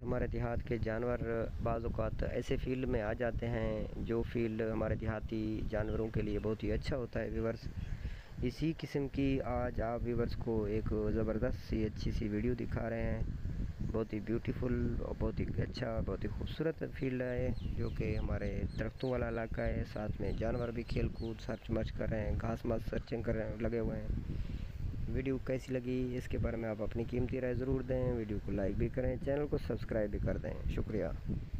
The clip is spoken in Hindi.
हमारे देहात के जानवर बाज़ औक़ात ऐसे फ़ील्ड में आ जाते हैं जो फ़ील्ड हमारे देहाती जानवरों के लिए बहुत ही अच्छा होता है व्यूअर्स। इसी किस्म की आज आप व्यूअर्स को एक ज़बरदस्त सी अच्छी सी वीडियो दिखा रहे हैं। बहुत ही ब्यूटीफुल और बहुत ही अच्छा, बहुत ही खूबसूरत फील्ड है जो कि हमारे दरख्तों वाला इलाका है। साथ में जानवर भी खेल कूद सर्च मर्च कर रहे हैं, घास मास सर्चिंग कर रहे हैं, लगे हुए हैं। वीडियो कैसी लगी इसके बारे में आप अपनी कीमती राय ज़रूर दें। वीडियो को लाइक भी करें, चैनल को सब्सक्राइब भी कर दें। शुक्रिया।